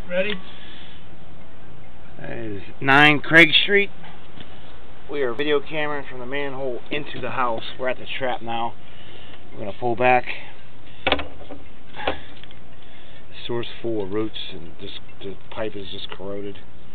Ready? That is 9 Craig Street. We are video cameraing from the manhole into the house. We're at the trap now. We're going to pull back. The source full of roots and just the pipe is just corroded.